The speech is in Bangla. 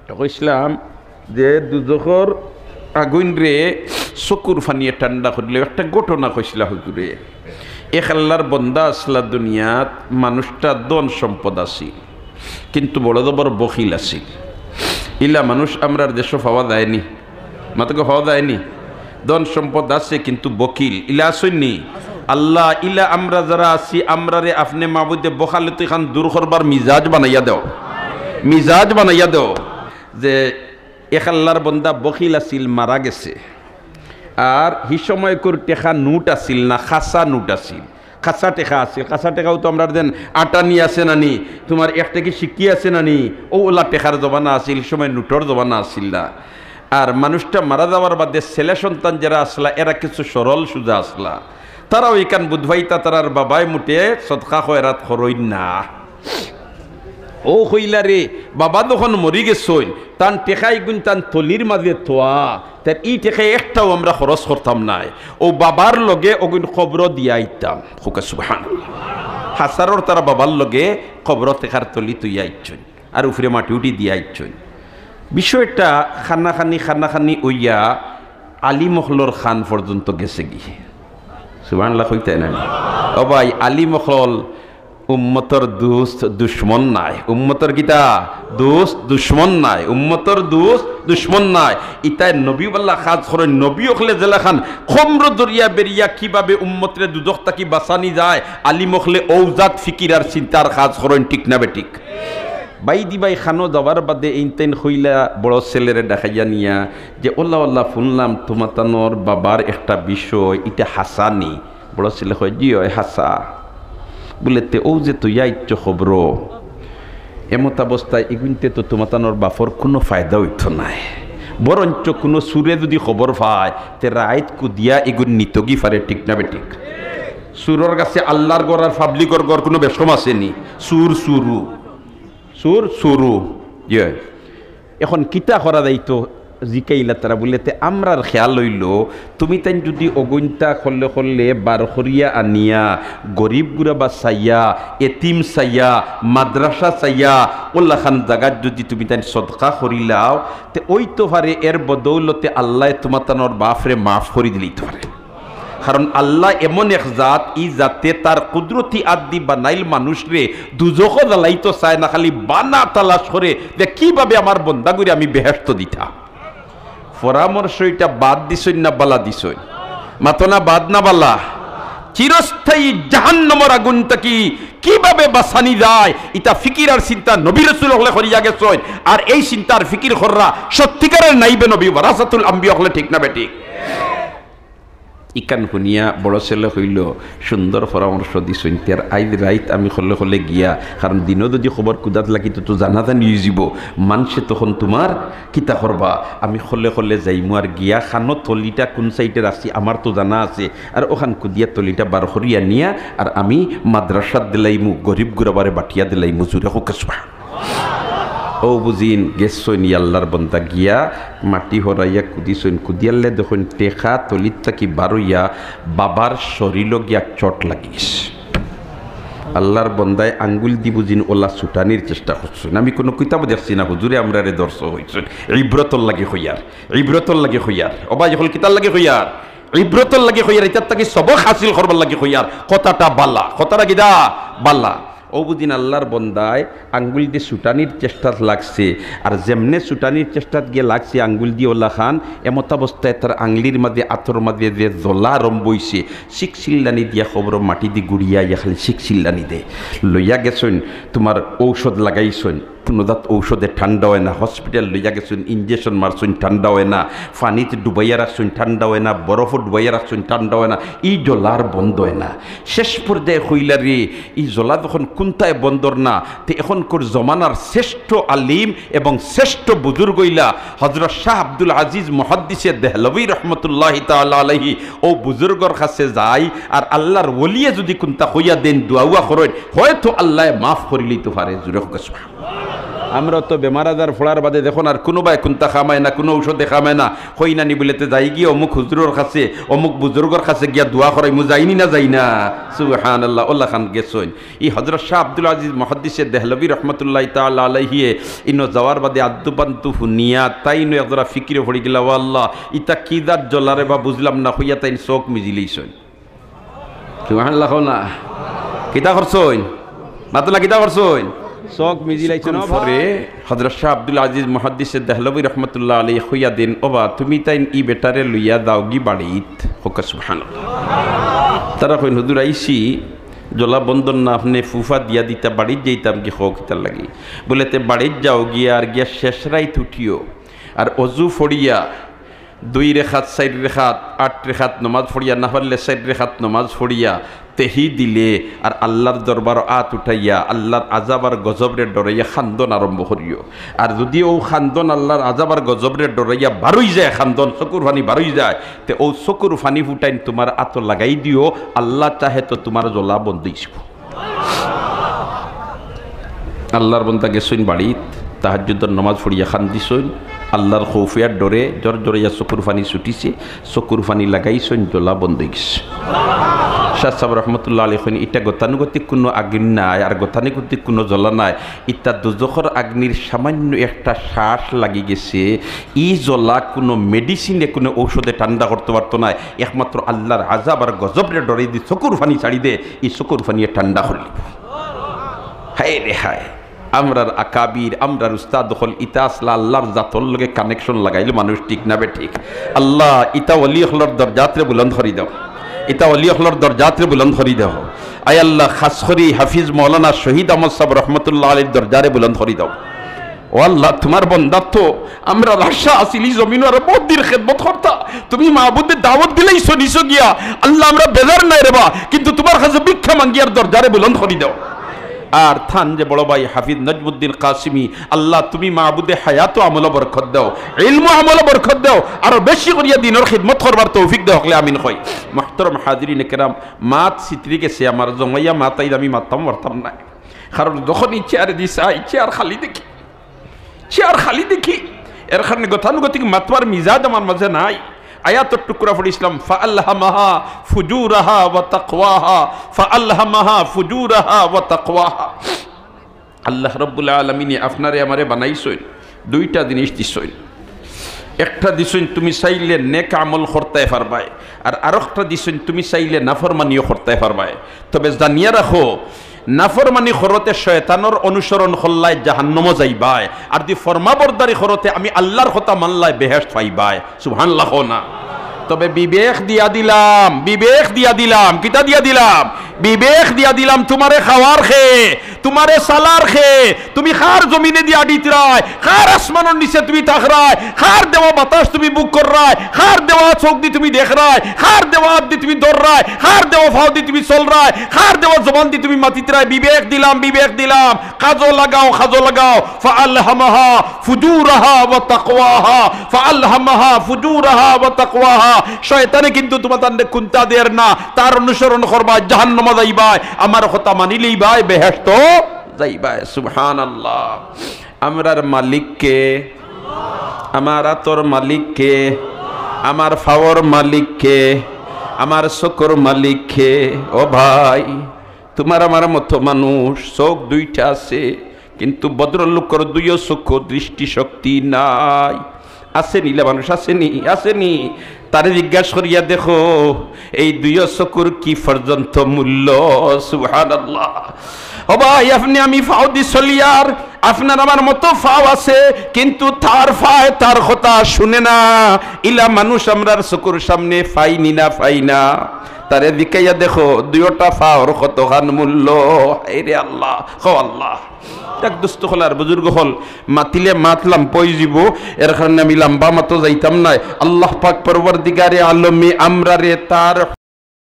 কইছিলাম যে দুজখর আগুন রে চকুর ফানিয়ে ঠান্ডা করলে একটা ঘটনা কইছিলা হুজুরে। এক আল্লাহর বন্দা আসলা দুনিয়াত, মানুষটা ধন সম্পদ আছে কিন্তু বড় বড় বখিল আছে। ইলা মানুষ আমরার দেশ পাওয়া যায়নি, মাতকে পাওয়া যায়নি। ধন সম্পদ আছে কিন্তু বকিল ইলা আসেননি। আল্লাহ ইলা আমরা যারা আছি আমরারে আপনি মাবুদে বখালে তো এখান দূর করবার মিজাজ বানাইয়া দেও, মিজাজ বানাইয়া দেও। যে এক আল্লাহর বন্দা বখিল আছিল, মারা গেছে, আর হি সময় করে টেকা নোট আছিল না, খাসা নোট আছিল, খাসা টেকা আছে। খাসা টেকাও তো আমরা দেন আটানি আছে নানি, তোমার একটা কি শিকি আছে নানি, ও ওলা টেকার জমানা আছিল, সময় নোটর জমানা আছিল না। আর মানুষটা মারা যাওয়ার বাদে ছেলে সন্তান যারা আসলা এরা কিছু সরল সুজা আসলা, তারাও এখান বুধভাইতা তারার বাবাই মুটে সদকা খয়রাত খরই না। ও হইলা রে বাবা যখন মরি গেছই তান টেকাই গুণ তান তলির মাঝে থোয়া, তার ই টেকাই একটাও আমরা খরচ করতাম নাই। ও বাবার লগে ওগুন খবর দিয়া আইতাম। হুকা সুবহানাল্লাহ। হাসারর তারা বাবার লগে খবর টেকার তলি তুই আইছই আর উফরে মাটি উঠি দিয়া আইছই। বিষয়টা খানাখানি ওইয়া আলী মখলর খান পর্যন্ত গেছে গিয়ে। সুবহানাল্লাহ কইতে না ও ভাই, আলী মখল উম্মতর দোস্ত দুশ্মন নাই, উম্মতর গীতা দোস্ত দুশ্মন নাই, উম্মতর দোস্ত দুশ্মন নাই। ইতায় নবী বল্লা খাজ করে নবী ওখলে জেলা খান খমর দরিয়া বেরিয়া কিভাবে উম্মতরে দুদক তাকি বাঁচানি যায়, আলী মখলে ঔজাত ফিকির আর চিন্তার খাজ করেন, ঠিক না বেঠিক? বাইদি বাই খানো যাওয়ার বাদে এইতেন হইলা বড় ছেলেরে দেখাইয়া নিয়া যে ওল্লা ওল্লা শুনলাম তোমাতানোর বাবার একটা বিষয়, এটা হাসানি। বড় ছেলে হয় জি হয় হাসা বলেতে ও যে তুই আইচ্ছ খবর এমত অবস্থায় এগুনতে তো তোমাতানোর বাপর কোনো ফায়দা হইত নাই, বরঞ্চ কোনো সুরে যদি খবর পায় তে রাইত কুদিয়া এগুন নিতগি ফারে, ঠিক না বেঠিক? সুরর কাছে আল্লাহর গড় আর পাবলিকর গড় কোনো বেশম আসেনি। সুর সুরু সুর সুরু ইয়ে এখন কিতা করা যাইতো জিকাইলা তারা বললেতে আমরার খেয়াল লইল তুমি তাই যদি অগন্তা খললে খললে বারখরিয়া আনিয়া গরিব গুড়া বা চাইয়া এতিম চাইয়া মাদ্রাসা চাইয়া ওল্লা খান জাগাত যদি তুমি তাই সদকা করিলাও তে ওই তো পারে এর বদৌলতে আল্লাহ তোমার তানোর বাফরে মাফ করি দিলেই তো পারে। কারণ আল্লাহ এমন এক জাত, ই জাতে তার কুদরতি আদি বানাইল মানুষরে দুজখ জ্বালাইতো চায় না, খালি বানা তালাশ করে যে কিভাবে আমার বন্দাগুড়ি আমি বেহেশত দিতা। পরামর্শ এটা বাদ দিছই না বালা দিছই? মাতো না বাদ না বালা? চিরস্থায়ী জাহান্নামের আগুন থেকে কিভাবে বাঁচানি যায় ইটা ফিকির আর চিন্তা নবী রাসূল হলে করিয়া গেছেন। আর এই চিন্তার ফিকির কররা সত্যিকারের নাইবে নবী ওয়ারাসাতুল আম্বিয়া হলে, ঠিক না বেঠিক? ইকান শুনিয়া বড় ছেলে হইল সুন্দর পরামর্শ দিছেন। তার আইজ রাইত আমি হলে হলে গিয়া, কারণ দিনও যদি খবর কুদাত লাগি তো জানাজানি যাব, মানুষে তখন তোমার কিতা করবা। আমি হলে হলে যাইমু আর গিয়া খানো তলিটা কোন সাইডে রাখছি আমার তো জানা আছে, আর ওখান কুদিয়া তলিটা বার করিয়া নিয়া আর আমি মাদ্রাসাত দিলাইমু, গরিব গুড়াবারে বাটিয়া দিলাইমু। জুড়ে হোক ও বুঝিন গেছইন আল্লাহর বন্দা গিয়া মাটি হরাইয়া কুদিছইন, কুদিয়ালে দেখুন টেকা তলিত থাকি বারইয়া বাবার শরীর গিয়া চট লাগিস। আল্লাহর বন্দায় আঙ্গুল দি বুঝিন ওলা ছুটানির চেষ্টা করছেন। আমি কোনো কিতাব দেখছি না হুজুরে আমরা রে দর্শক হইছেন। ইব্রতর লাগে হইয়ার, ইব্রতর লাগে হইয়ার, অবা যখন কিতার লাগে হইয়ার, ইব্রতর লাগে হইয়ার, এটার তাকে সবক হাসিল করবার লাগে হইয়ার। কথাটা বালা, কথাটা গিদা বালা। ও বুঝিন আল্লাহর বন্দায় আঙ্গুল দিয়ে ছুটানির চেষ্টা লাগছে, আর যেমনে ছুটানির চেষ্টা গিয়ে লাগছে আঙ্গুল দিয়ে ওল্লা খান এমত অবস্থায় তার আঙ্গুলির মাঝে আতর মাঝে যে জ্বলা রম্বইছে, শিখ চিল্লানি দিয়া খবর মাটি দিয়ে গুড়িয়া ইয়া খালি শিখ চিল্লানি দে লইয়া গেছেন। তোমার ঔষধ লাগাইছেন, পুনদাত ঔষধে ঠান্ডা হয় না, হসপিটাল লইয়া গেছেন, ইঞ্জেকশন মারছেন ঠান্ডা হয় না, পানিতে ডুবাইয়া রাখছেন ঠান্ডা হয় না, বরফও ডুবাইয়া রাখছেন ঠান্ডা হয় না, এই জ্বলার বন্ধ হয় না। শেষ পর্যায়ে হইলা রে এই জ্বলা যখন কোনটায় বন্দর না, তো এখনকার জমানার শ্রেষ্ঠ আলিম এবং শ্রেষ্ঠ বুজুর্গ হইলা হযরত শাহ আব্দুল আজিজ মুহাদ্দিসে দেহলভী রহমতুল্লাহি তাআলা আলাইহি ও বুজুর্গর কাছে যায়, আর আল্লাহর ওলিয়ে যদি কোনটা হইয়া দেন দোয়া করেন, হয়তো আল্লাহ মাফ করিলেই তো পারে। জুড়ে হোক সুবহানাল্লাহ। আমরা তো বেমার আজার ফোড়ার বাদে দেখুন আর কোনো বাই কোনটা খামায় না, কোনো ঔষধে খামায় না, হই না নি বলেতে যাই গিয়ে অমুক হুজুরের কাছে অমুক বুজুর্গর কাছে গিয়া দোয়া করাই মু যাইনি না যাই না। সুবহানাল্লাহ। ওল্লা খান গেছইন ই হযরত শাহ আব্দুল আজিজ মুহাদ্দিসে দেহলভী রহমতুল্লাহ তাআলা আলাইহি ইনো যাওয়ার বাদে আদ্দুবান্তু হুনিয়া তাই নো একজরা ফিকিরে পড়ি গেলা ও আল্লাহ ইতা কি দার জলারে বা বুঝলাম না হইয়া তাই চোখ মিজিলেইছইন। সুবহানাল্লাহ না কিতা করছইন মাতলা কিতা করছইন চোখ মিজিলাইছন। পরে হযরত শাহ আব্দুল আজিজ মুহাদ্দিসে দেহলভী রহমতুল্লাহ আলাইহি হইয়া দেন ওবা তুমি তাই ই বেটারে লইয়া দাও গি বাড়িত হোক। সুবহানাল্লাহ। তারা কইন হুজুর আইসি জলা বন্ধন না আপনি ফুফা দিয়া দিতা বাড়িত যাইতাম কি হোক তার লাগি বলেতে বাড়িত যাও গিয়া আর গিয়া শেষ রাইত উঠিও আর অজু ফড়িয়া 2 রেখাত 4 রেখাত 8 রেখাত নমাজ ফড়িয়া না পারলে 4 রেখাত নমাজ ফড়িয়া তেহি দিলে আর আল্লাহর দরবার আত উঠাইয়া আল্লাহর আজাব আর গজবরে ডরাইয়া খান্দন আরম্ভ করিও। আর যদি ও খান্দন আল্লাহর আজাব আর গজবরে ডরাইয়া বারোই যায়, খান্দন চকুর ফানি বারোই যায়, তে ও চকুর ফানি ফুটাইন তোমার আত লাগাই দিও, আল্লাহ চাহে তো তোমার জ্বলা বন্ধ হইব। আল্লাহর বন্দা গেছইন বাড়িত তাহাজ্জুদের নামাজ পড়িয়া খান্দিছইন, আল্লাহর খৌফিয়ার ডরে জর জড়াইয়া চকুর ফানি ছুটিছে, চকুর ফানি লাগাইছইন, জ্বলা বন্ধ গেছে। শাহ সাহেব রহমতুল্লাহ আলাইহি কইন এটা গতানুগতিক কোনো আগ্নি নাই আর গতানুগতিক কোনো জ্বলা নাই, ইটা দুজখর আগ্নির সামান্য একটা শ্বাস লাগি গেছে। ই জ্বলা কোনো মেডিসিনে কোনো ঔষধে ঠান্ডা করতে পারতো না, একমাত্র আল্লাহর আজাব আর গজবরে ডরে দি চকুর ফানি ছাড়ি দে, এই চকুর ফানিয়ে ঠান্ডা করলি। হায় রে হায়, আমরার আকাবির আমরার উস্তাদ হল ইতা আসলা আল্লাহর জাতর লগে কানেকশন লাগাইলে মানুষ ঠিক না বে ঠিক। আল্লাহ ইতা ওলি হলর দরজাতরে বুলন্দ করি দাও, ইতা ওলি হলর দরজাতরে বুলন্দ করি দাও। আয় আল্লাহ খাস করি হাফিজ মৌলানা শহীদ আহমদ সাহেব রহমতুল্লাহ আলীর দরজারে বুলন্দ করি দাও। ও আল্লাহ তোমার বন্দা তো আমরা রাশা আসিলি জমিন আর বহুদিন খেদমত করতা, তুমি মাহবুদের দাওয়াত দিলেই শুনিছো গিয়া আল্লাহ আমরা বেজার নাই রেবা, কিন্তু তোমার কাছে ভিক্ষা মাঙ্গিয়ার দরজারে বুলন্দ করি দাও। আর থান যে বড় ভাই হাফিজ নজমুদ্দিন কাসিমি, আল্লাহ তুমি মাহবুদে হায়াত আমল বরকত দাও, ইলম আমল বরকত দাও, আরো বেশি করিয়া দিনের খিদমত করবার তৌফিক দাও। হলে আমিন কই। মুহতারাম হাজিরিন কেরাম, মাত সিত্রি গেছে আমার জমাইয়া মাতাই আমি মাতাম পারতাম না, কারণ যখন চেয়ার দিছে চেয়ার খালি দেখি, চেয়ার খালি দেখি, এর কারণে গতানুগতিক মাতবার মিজাজ আমার মাঝে নাই। আয়াতের টুকরা পড়িছিলাম, ফাআলহামাহা ফুজুরাহা ওয়া তাকওয়াহা, ফাআলহামাহা ফুজুরাহা ওয়া তাকওয়াহা। আল্লাহ রাব্বুল আলামিন আপনারে আমারে বানাইছেন, দুইটা জিনিস দিছেন। একটা দিছেন তুমি চাইলে নেক আমল করতে পারবাই, আর আরেকটা দিছেন তুমি চাইলে নাফরমানিও করতে পারবাই। তবে জানিয়া রাখো, নাফরমানি খরতে শয়তানোর অনুসরণ করলাই জাহান্নামে যাইবাই, আর দি ফরমাবরদারি খরতে আমি আল্লাহর কথা মানলাই বেহেশত পাইবাই। সুবহানাল্লাহ না। তবে বিবেক দিয়া দিলাম, বিবেক দিয়া দিলাম, কিতা দিয়া দিলাম? বিবেক দিয়া দিলাম। তোমারে খাওয়ার খে, তোমারে সালার খে, তুমি খার জমিনে দিয়া ডিতরায়, খার আসমানের নিচে তুমি তাকরায়, খার দেওয়া বাতাস তুমি বুক কররায়, খার দেওয়া চোখ দি তুমি দেখরায়, খার দেওয়া হাত দি তুমি দৌড়রায়, খার দেওয়া ফাও দি তুমি চলরায়, খার দেওয়া জবান দি তুমি মাতিতরায়। বিবেক দিলাম, বিবেক দিলাম, কাজও লাগাও, কাজও লাগাও। ফাআলহামাহা ফুজুরাহা ওয়া তাকওয়াহা, ফাআলহামাহা ফুজুরাহা ওয়া তাকওয়াহা। শয়তানে কিন্তু তোমাদের কুন্তা দের না, তার অনুসরণ করবা, জাহান্নামে যাইবাই, আমার কথা মানিলেই ভাই বেহেশত যাইবাই। সুবহানাল্লাহ। আমরার মালিক কে? আমার আতর মালিক কে? আমার ফাওয়ার মালিক কে? আমার চোখের মালিক কে? ও ভাই, তোমার আমার মতো মানুষ চোখ দুইটা আছে, কিন্তু ভদ্রলোকের দুইও চোখ দৃষ্টি শক্তি নাই। আছে নিলে মানুষ আসেনি, আসেনি, তারে জিজ্ঞাসা করিয়া দেখো এই দুইও চকুর কি পর্যন্ত মূল্য। সুবহানাল্লাহ। ও ভাই, আপনি আমি ফাও দি চলিয়ার, আপনার আমার মতো ফাও আছে, কিন্তু তার ফায় তার কথা শুনে না। ইলা মানুষ আমরার চকুর সামনে ফাইনি না, ফাই না, তারে দিকাইয়া দেখো দুইটা ফাওর কতখান মূল্য। রে আল্লাহ, হো আল্লাহ। এক দুস্থ হল আর বুজুর্গ হল, মাতিলে মাতলাম পই যাব, এর কারণে আমি লম্বা মতো যাইতাম না। আল্লাহ পাক পরবর্তীকারে আলমে আমরা রে তার